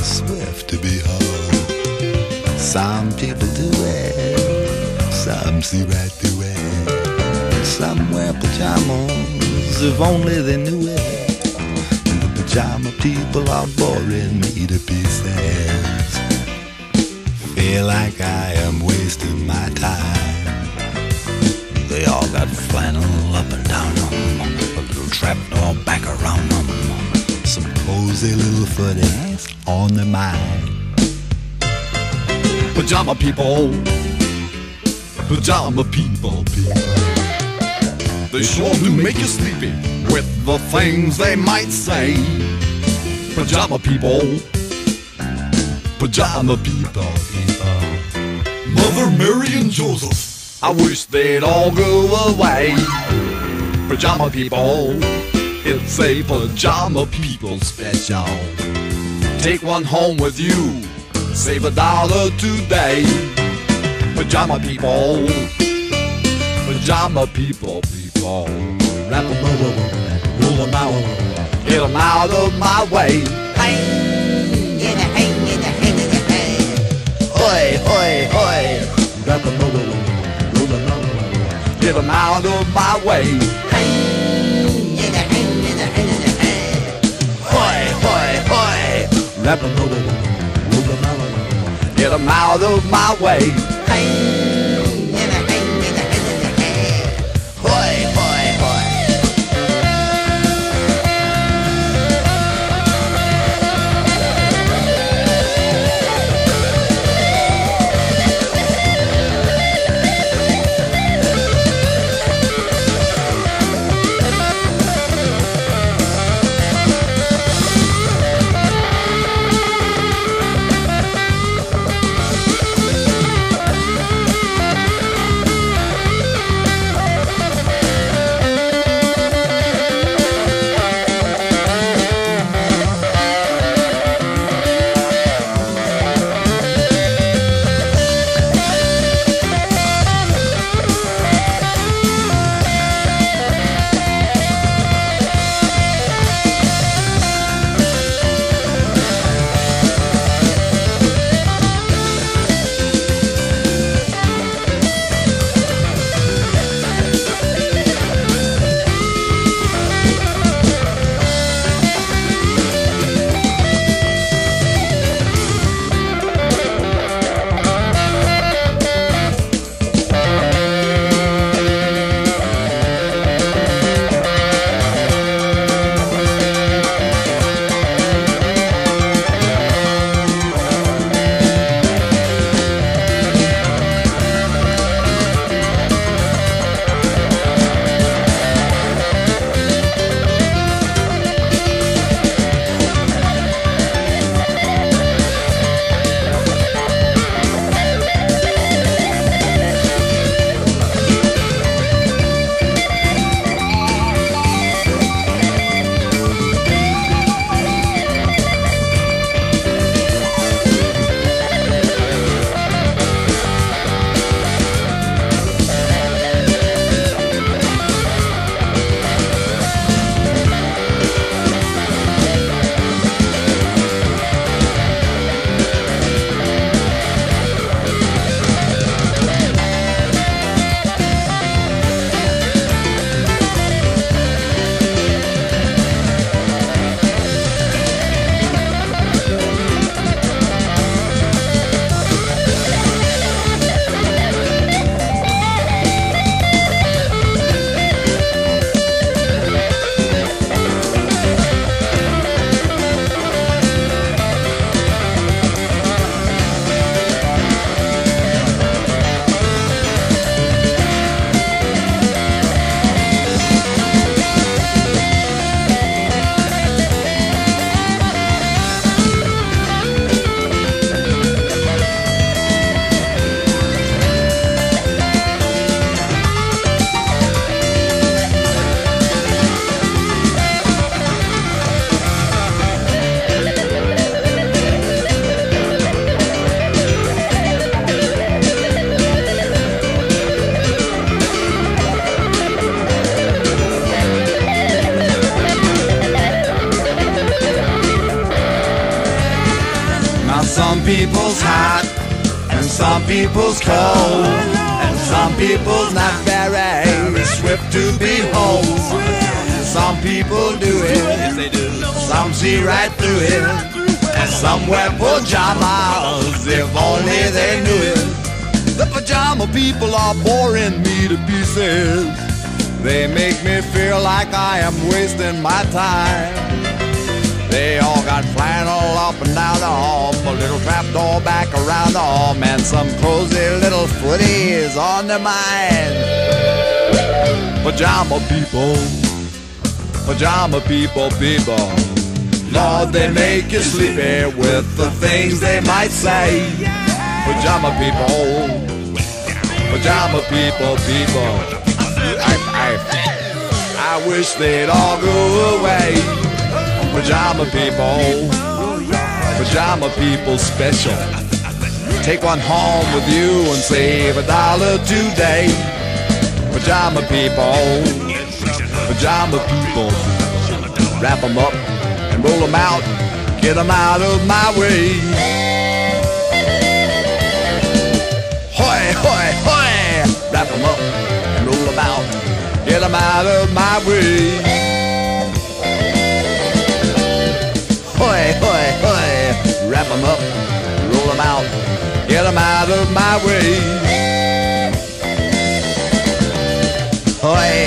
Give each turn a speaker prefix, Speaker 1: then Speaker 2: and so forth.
Speaker 1: swift to behold. Some people do it, some see right through it. Some wear pajamas, if only they knew it. And the pajama people are boring me to pieces. Feel like I am wasting my time. They all got flannel up and down them, a little trapdoor back around them, some cozy little footies on their mind. Pajama people, pajama people, they sure do make you sleepy with the things they might say. Pajama people, pajama people. Mother Mary and Joseph, I wish they'd all go away. Pajama people, it's a pajama people special. Take one home with you, save $1 today. Pajama people, pajama people, people. Wrap them over, roll them out, get them out of my way. Hang in the hang in the hang in the hang. Hoi, hoi, hoi. Wrap them over, roll them out, get them out of my way. Hang in the hang in the hang in the hang. Hoi, hoi, hoi. Wrap them over, roll them out, get them out of my way. Hang. some people's hot, and some people's cold, and some people's not very swift to behold. Some people do it, yes they do. Some see right through it, and some wear pajamas, if only they knew it. The pajama people are boring me to pieces. They make me feel like I am wasting my time. They all got flannel up and down the hall, a little trapdoor back around the arm, and some cozy little footies on their mind. Pajama people, pajama people, people. Lord, they make you sleepy with the things they might say. Pajama people, pajama people, people. I wish they'd all go away. Pajama people, pajama people special. Take one home with you and save $1 today. Pajama people, pajama people. Wrap them up and roll them out, get them out of my way. Hoy, hoy, hoy! Wrap them up and roll them out, get them out of my way. Hoy, hoy, hoy! Wrap them up, roll them out, get them out of my way. Hoy,